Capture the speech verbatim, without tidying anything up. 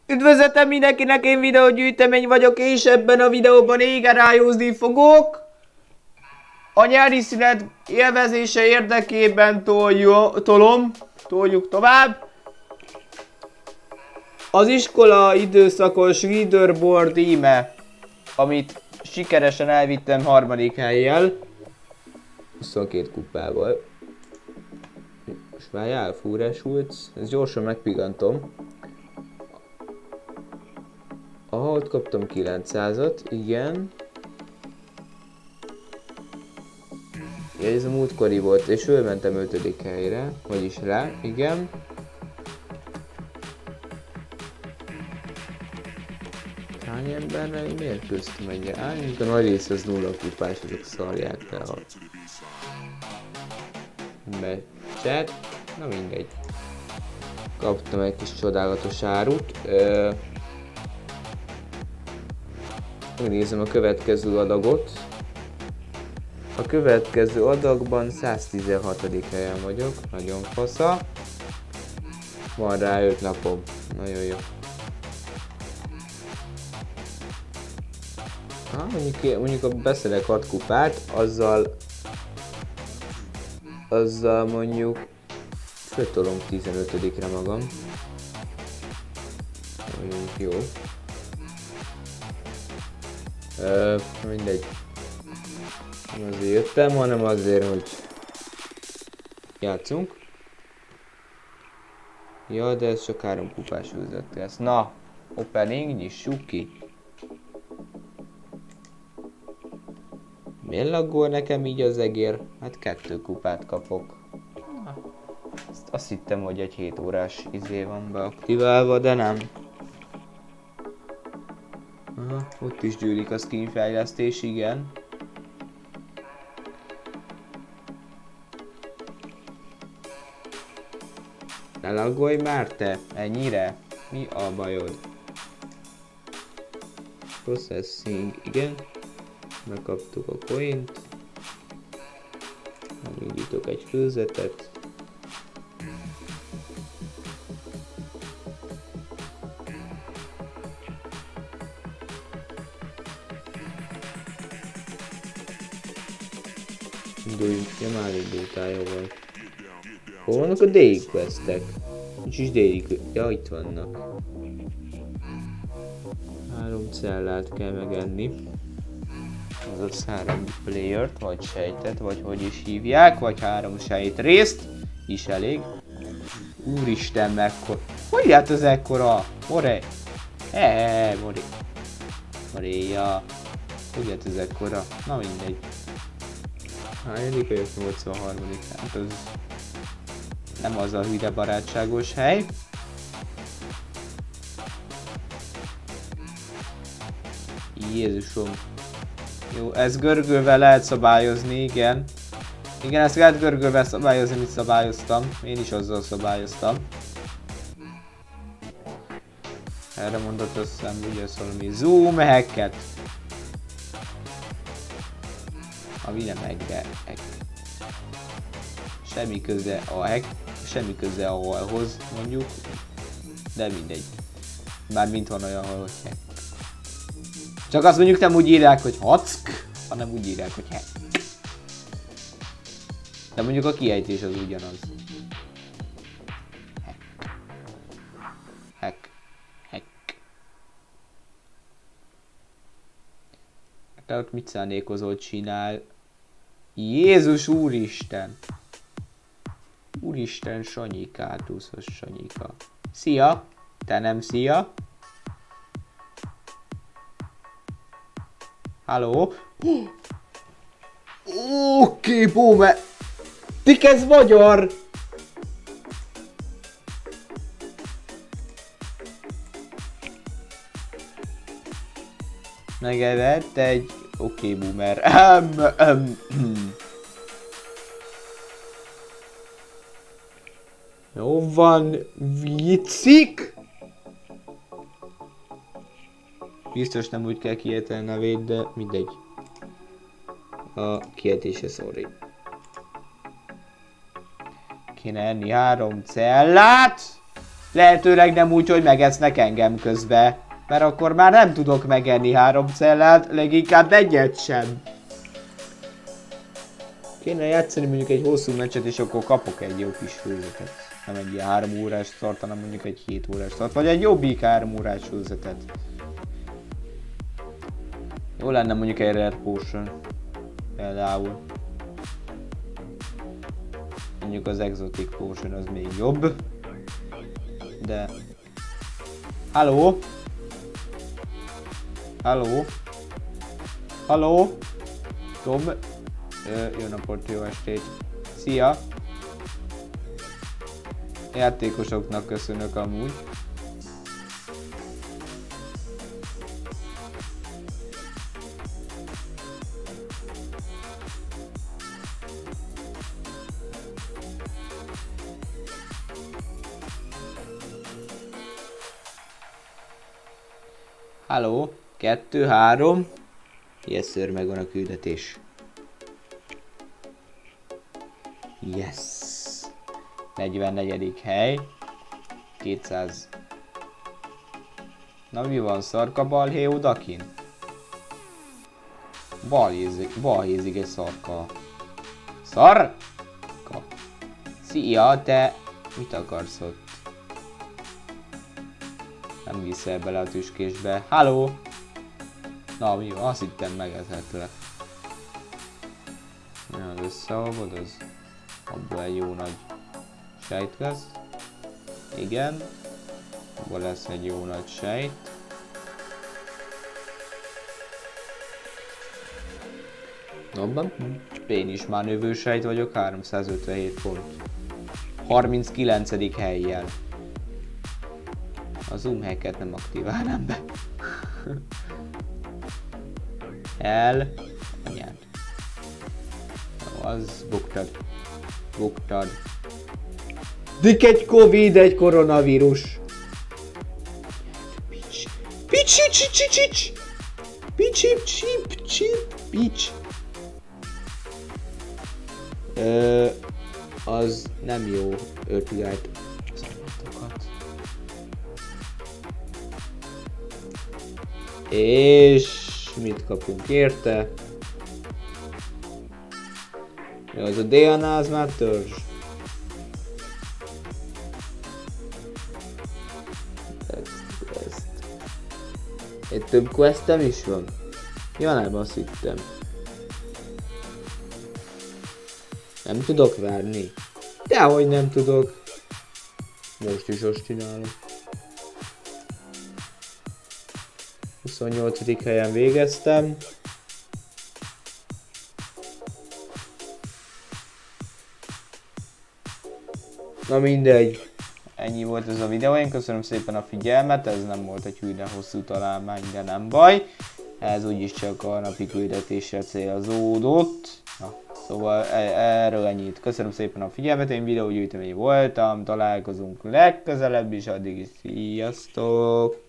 Üdvözletem mindenkinek, én videógyűjtemény vagyok, és ebben a videóban égen rájózni fogok. A nyári szünet élvezése érdekében toljuk, tolom, toljuk tovább. Az iskola időszakos leaderboard íme, amit sikeresen elvittem harmadik hellyel. huszonkettő kupával. Most várjál, fúrásult, ezt gyorsan megpigantom. Aha, ott kaptam kilencszázat, igen. Ja, ez a múltkori volt, és fölmentem ötödik helyre, vagyis rá, igen. Hány emberrel miért köztem egy? Álljuk, a nagy rész az nulla kupás, azok szarják fel a... Becset, na mindegy. Kaptam egy kis csodálatos árut. Ö... Megnézem a következő adagot. A következő adagban száztizenhatodik helyen vagyok, nagyon fasza. Van rá öt napom, nagyon jó. Ha, mondjuk, mondjuk a beszedek hat kupát, azzal... Azzal mondjuk... Föltolom tizenötödikre magam. Mondjuk jó. Ö, mindegy. Nem azért jöttem, hanem azért, hogy játszunk. Ja, de ez csak három kupás üzlet lesz. Na, opening, nyissuk ki. Miért laggol nekem így az egér? Hát kettő kupát kapok. Azt, azt hittem, hogy egy hét órás izé van beaktiválva, de nem. Aha, ott is gyűlik a skin fejlesztés, igen. Ne laggolj már te, ennyire? Mi a bajod? Processing, igen. Megkaptuk a coint. Megindítok egy főzetet. Indulj, ja már indultál, jó van. Hol vannak a daily questek? Nincs is daily quest. Ja, itt vannak. Három cellát kell megenni. Azaz három playert, vagy sejtet, vagy hogy is hívják, vagy három sejt részt. Is elég. Úristen, mekkora. Hogy lett az ekkora? More? Eee, More. Moréja. Hogy lett ez ekkora? Na mindegy. Hányadik vagyok? nyolcvanharmadik. Hát az nem az a hüde barátságos hely. Jézusom. Jó, ezt görgővel lehet szabályozni, igen. Igen, ezt lehet görgővel szabályozni, amit szabályoztam. Én is azzal szabályoztam. Erre mondott összem, ugye ez valami zoom hacket. Ami nem hack, de hack. Semmi köze a hack, semmi köze a halhoz, mondjuk. De mindegy. Mármint van olyan hal, hogy hack. Csak azt mondjuk nem úgy írják, hogy hack, hanem úgy írják, hogy hack. De mondjuk a kiejtés az ugyanaz. Hack. Hack. Hack. Te ott mit szándékozol csinál? Jézus úristen! Úristen, Sanyikátuszos Sanyika. Szia! Te nem szia! Halló? Oké, okay, bóme! Tik ez magyar! Megevett egy... Oké, okay, boomer. Um, um, um. Jó van, viccik! Biztos nem úgy kell kiejteni a nevét, de mindegy. A kiejtése, sorry. Kéne enni három cellát! Lehetőleg nem úgy, hogy megesznek engem közbe. Mert akkor már nem tudok megenni három cellát, leginkább egyet sem. Kéne játszani mondjuk egy hosszú meccset, és akkor kapok egy jó kis főzetet. Nem egy ilyen három órás start, hanem mondjuk egy hét órás start, vagy egy jobbik három órás főzetet. Jó lenne mondjuk egy Rare Potion. Például. Mondjuk az Exotic Potion az még jobb. De... Halló? Halló? Halló? Tom? Ö, jó napot, jó estét. Szia! Játékosoknak köszönök amúgy. Halló? Kettő, három. Yes, sir, megvan a küldetés. Yes. negyvennegyedik hely. kétszáz. Na mi van, szarka balhé odakin? Balhézik, balhézik egy szarka. Szarka? Szia, te mit akarsz ott? Nem viszel bele a tüskésbe. Halló? Na mi van? Azt hittem megethetlek. Ja, az összeolvod, az abból egy jó nagy sejt lesz. Igen. Abból lesz egy jó nagy sejt. Abban én is már növő sejt vagyok, háromszázötvenhét pont. harminckilencedik hellyel. A zoom hacket nem aktiválnám be. El... anyád. Az buktad. Buktad. Dik egy Covid, egy koronavírus. Pics. Pics, pics, pics, pics. Pics, csip, csip, pics. Ö, az nem jó ötlet. És mit kapunk érte? Jó, az a dé en á az már törzs. Ezt, ezt. Egy több questem is van? Ja, nem, azt hittem. Nem tudok várni? Dehogy nem tudok. Most is azt csinálom. huszonnyolcadik helyen végeztem. Na mindegy. Ennyi volt ez a videó, én köszönöm szépen a figyelmet, ez nem volt egy hűne hosszú találmány, de nem baj. Ez úgyis csak a napi küldetésre célzódott. Na, szóval erről ennyit. Köszönöm szépen a figyelmet, én videógyűjtemény voltam, találkozunk legközelebb is, addig is sziasztok!